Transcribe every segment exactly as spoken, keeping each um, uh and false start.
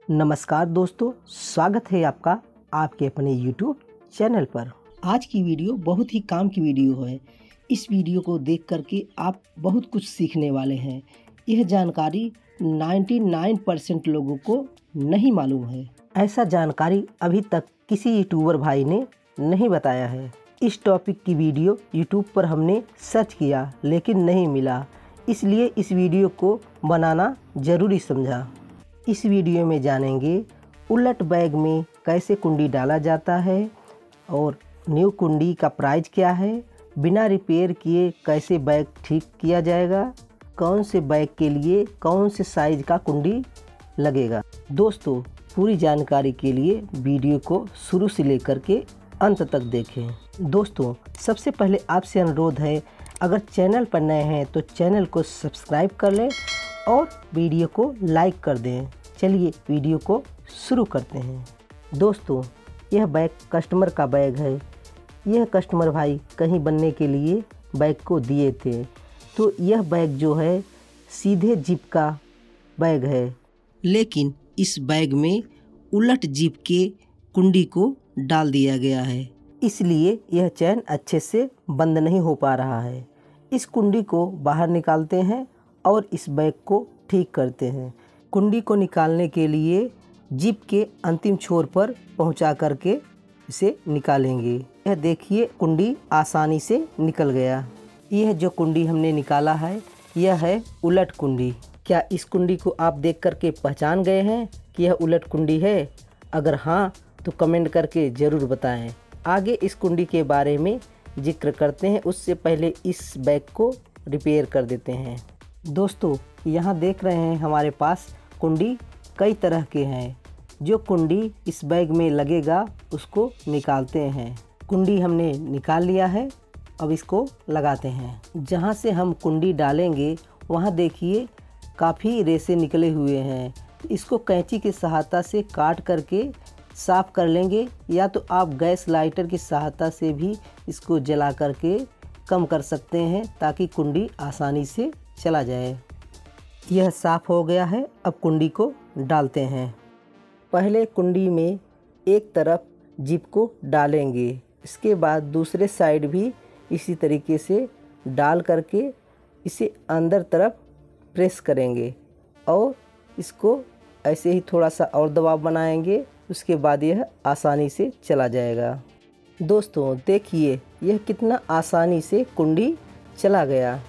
नमस्कार दोस्तों, स्वागत है आपका आपके अपने यूट्यूब चैनल पर। आज की वीडियो बहुत ही काम की वीडियो है। इस वीडियो को देख करके आप बहुत कुछ सीखने वाले हैं। यह जानकारी निन्यानवे परसेंट लोगों को नहीं मालूम है। ऐसा जानकारी अभी तक किसी यूट्यूबर भाई ने नहीं बताया है। इस टॉपिक की वीडियो यूट्यूब पर हमने सर्च किया लेकिन नहीं मिला, इसलिए इस वीडियो को बनाना ज़रूरी समझा। इस वीडियो में जानेंगे उलट बैग में कैसे कुंडी डाला जाता है और न्यू कुंडी का प्राइस क्या है, बिना रिपेयर किए कैसे बैग ठीक किया जाएगा, कौन से बैग के लिए कौन से साइज का कुंडी लगेगा। दोस्तों, पूरी जानकारी के लिए वीडियो को शुरू से लेकर के अंत तक देखें। दोस्तों, सबसे पहले आपसे अनुरोध है, अगर चैनल पर नए हैं तो चैनल को सब्सक्राइब कर लें और वीडियो को लाइक कर दें। चलिए वीडियो को शुरू करते हैं। दोस्तों, यह बैग कस्टमर का बैग है। यह कस्टमर भाई कहीं बनने के लिए बैग को दिए थे, तो यह बैग जो है सीधे जिप का बैग है, लेकिन इस बैग में उलट जिप के कुंडी को डाल दिया गया है, इसलिए यह चैन अच्छे से बंद नहीं हो पा रहा है। इस कुंडी को बाहर निकालते हैं और इस बैग को ठीक करते हैं। कुंडी को निकालने के लिए जिप के अंतिम छोर पर पहुंचा करके इसे निकालेंगे। यह देखिए, कुंडी आसानी से निकल गया। यह जो कुंडी हमने निकाला है यह है उलट कुंडी। क्या इस कुंडी को आप देख करके पहचान गए हैं कि यह उलट कुंडी है? अगर हाँ तो कमेंट करके ज़रूर बताएं। आगे इस कुंडी के बारे में जिक्र करते हैं, उससे पहले इस बैग को रिपेयर कर देते हैं। दोस्तों, यहाँ देख रहे हैं हमारे पास कुंडी कई तरह के हैं। जो कुंडी इस बैग में लगेगा उसको निकालते हैं। कुंडी हमने निकाल लिया है, अब इसको लगाते हैं। जहाँ से हम कुंडी डालेंगे वहाँ देखिए काफ़ी रेसे निकले हुए हैं। इसको कैंची की सहायता से काट करके साफ़ कर लेंगे, या तो आप गैस लाइटर की सहायता से भी इसको जला करके कम कर सकते हैं ताकि कुंडी आसानी से चला जाए। यह साफ़ हो गया है, अब कुंडी को डालते हैं। पहले कुंडी में एक तरफ जिप को डालेंगे, इसके बाद दूसरे साइड भी इसी तरीके से डाल करके इसे अंदर तरफ प्रेस करेंगे और इसको ऐसे ही थोड़ा सा और दबाव बनाएंगे, उसके बाद यह आसानी से चला जाएगा। दोस्तों देखिए, यह कितना आसानी से कुंडी चला गया।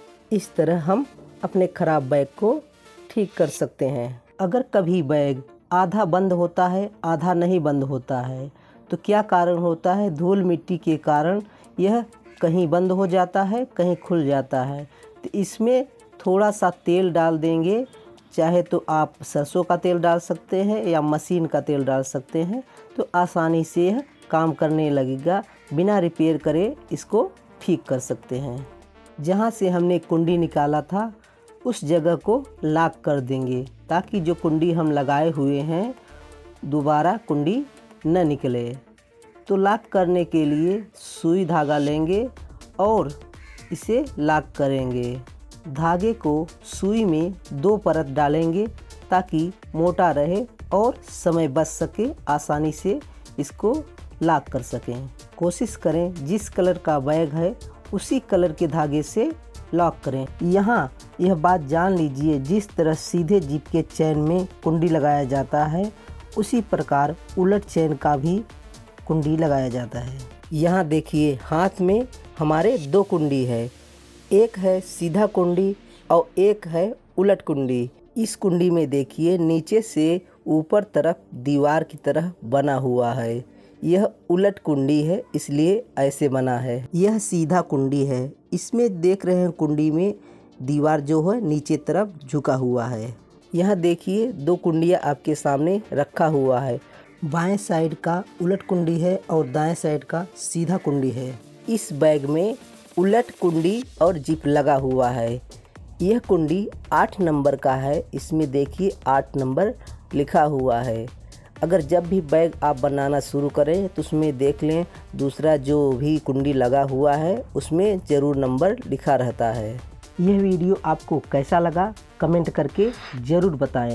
इस तरह हम अपने ख़राब बैग को ठीक कर सकते हैं। अगर कभी बैग आधा बंद होता है आधा नहीं बंद होता है तो क्या कारण होता है? धूल मिट्टी के कारण यह कहीं बंद हो जाता है, कहीं खुल जाता है। तो इसमें थोड़ा सा तेल डाल देंगे, चाहे तो आप सरसों का तेल डाल सकते हैं या मशीन का तेल डाल सकते हैं, तो आसानी से यह काम करने लगेगा। बिना रिपेयर करे इसको ठीक कर सकते हैं। जहाँ से हमने कुंडी निकाला था उस जगह को लॉक कर देंगे ताकि जो कुंडी हम लगाए हुए हैं दोबारा कुंडी न निकले। तो लॉक करने के लिए सुई धागा लेंगे और इसे लॉक करेंगे। धागे को सुई में दो परत डालेंगे ताकि मोटा रहे और समय बच सके, आसानी से इसको लॉक कर सकें। कोशिश करें जिस कलर का बैग है उसी कलर के धागे से लॉक करें। यहाँ यह बात जान लीजिए, जिस तरह सीधे जिप के चैन में कुंडी लगाया जाता है उसी प्रकार उलट चैन का भी कुंडी लगाया जाता है। यहाँ देखिए, हाथ में हमारे दो कुंडी है, एक है सीधा कुंडी और एक है उलट कुंडी। इस कुंडी में देखिए नीचे से ऊपर तरफ दीवार की तरह बना हुआ है। यह उलट कुंडी है, इसलिए ऐसे बना है। यह सीधा कुंडी है, इसमें देख रहे हैं कुंडी में दीवार जो है नीचे तरफ झुका हुआ है। यह देखिए दो कुंडियाँ आपके सामने रखा हुआ है। बाएं साइड का उलट कुंडी है और दाएं साइड का सीधा कुंडी है। इस बैग में उलट कुंडी और जिप लगा हुआ है। यह कुंडी आठ नंबर का है, इसमें देखिए आठ नंबर लिखा हुआ है। अगर जब भी बैग आप बनाना शुरू करें तो उसमें देख लें दूसरा जो भी कुंडी लगा हुआ है उसमें ज़रूर नंबर लिखा रहता है। यह वीडियो आपको कैसा लगा कमेंट करके ज़रूर बताएं।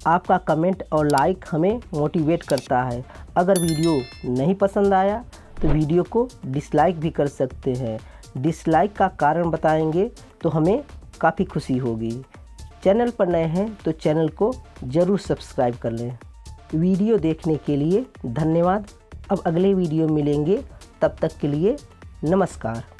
आपका कमेंट और लाइक हमें मोटिवेट करता है। अगर वीडियो नहीं पसंद आया तो वीडियो को डिसलाइक भी कर सकते हैं। डिसलाइक का कारण बताएंगे तो हमें काफ़ी खुशी होगी। चैनल पर नए हैं तो चैनल को ज़रूर सब्सक्राइब कर लें। वीडियो देखने के लिए धन्यवाद। अब अगले वीडियो मिलेंगे, तब तक के लिए नमस्कार।